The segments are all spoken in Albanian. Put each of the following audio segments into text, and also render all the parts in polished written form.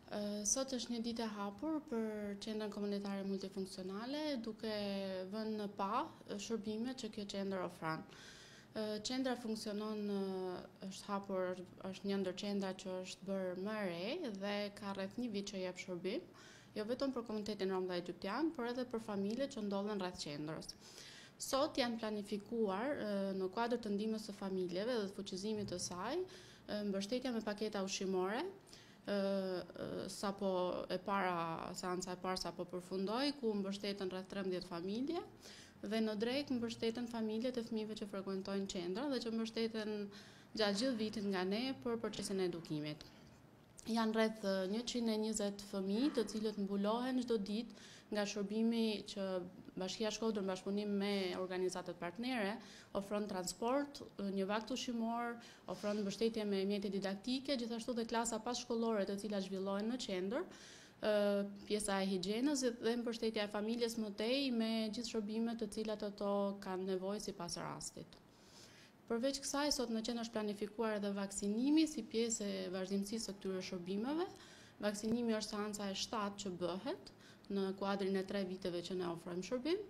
Sot është një ditë e hapur për qendrën komunitare multifunksionale, duke vënë në pa shërbimet që kjo qendër ofron. Qendra funksionon, është hapur, është një ndër qendra që është bërë më e re dhe ka rreth një vit që jep shërbim, jo vetëm për komunitetin rom dhe egjiptian, por edhe për familjet që ndodhen rreth qendrës. Sot janë planifikuar në kuadër të ndihmës së familjeve dhe të fuqizimit të saj, mbështetja me paketa ushqimore, sapo seanca e parë sapo përfundoi, ku mbështeten rreth 13 familje dhe në drejt mbështeten familjet e fëmijëve që frekuentojnë qendra dhe që mbështeten gjatë gjithë vitit nga ne për procesin e edukimit. Janë rreth 120 fëmijë të cilët mbulohen çdo ditë nga shërbimi që Bashkia Shkodër në bashkëpunim me organizatat partnere ofron transport, një vakt ushqimor, ofron mbështetje me mjete didaktike, gjithashtu dhe klasa passhkollore të cilat zhvillohen në qendër, pjesa e higjienës dhe mbështetja e familjes më tej me gjithë shërbimet të cilat ato kanë nevojë sipas rastit. Përveç kësaj, sot në qendër është planifikuar edhe vaksinimi si pjesë e vazhdimësisë së këtyre shërbimeve. Vaksinimi është seanca e 7 që bëhet në kuadrin e 3 viteve që ne ofrojmë shërbim.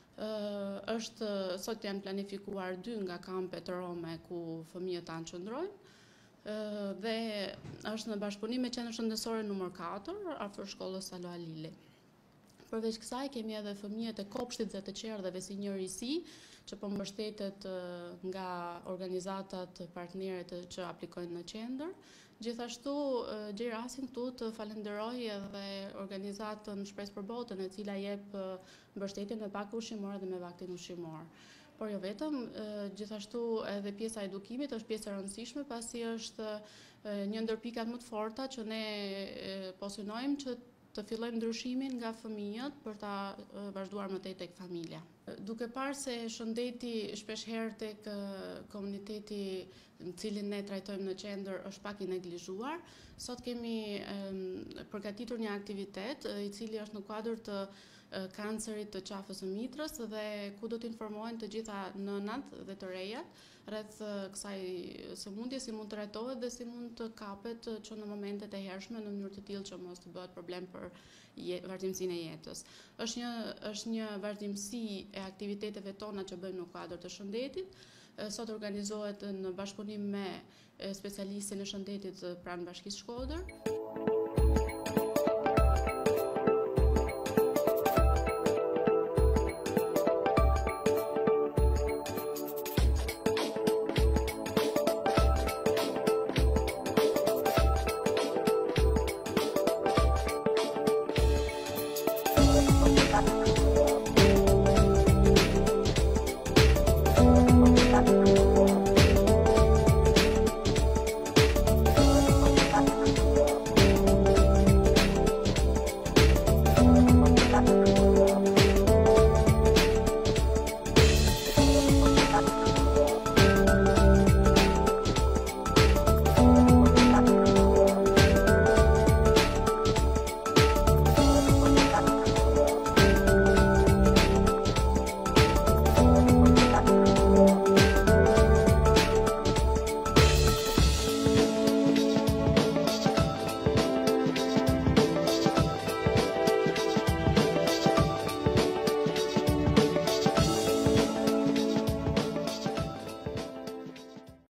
Sot janë planifikuar 2 nga kampet rome ku fëmijët tanë qëndrojnë dhe është në bashkëpunim me qendrën shëndetësore numër 4 afër shkollës Salo Alili. Përveç kësaj kemi edhe fëmijët e kopshtit dhe të qerdheve si një risi që po mbështetet nga organizatat partnere që aplikojnë në qendër. Gjithashtu gjej rastin këtu të falenderoj edhe organizatën Shpresë për Botën, e cila jep mbështetje me pak ushqimor dhe me vaktin ushqimor. Por jo vetëm, gjithashtu edhe pjesa e edukimit është pjesë e rëndësishme, pasi është një ndër pikat më të forta që ne po synojmë që të fillojmë ndryshimin nga fëmijët për ta vazhduar më tej tek familja. Duke parë se shëndeti shpeshherë tek komuniteti në cilin ne trajtojmë në qendër është pak i neglizhuar, sot kemi përgatitur një aktivitet i cili është në kuadër të kancerit të qafës së mitrës dhe ku do të informohen të gjitha nënat dhe të rejat rreth kësaj sëmundje, si mund të trajtohet dhe si mund të kapet që në momentet e hershme në mënyrë të tillë që mos të bëhet problem për vazhdimsinë e jetës. Është një vazhdimsi e aktiviteteve tona që bëjmë në kuadër të shëndetit. Sot organizohet në bashkëpunim me specialistin e shëndetit pranë Bashkisë Shkodër.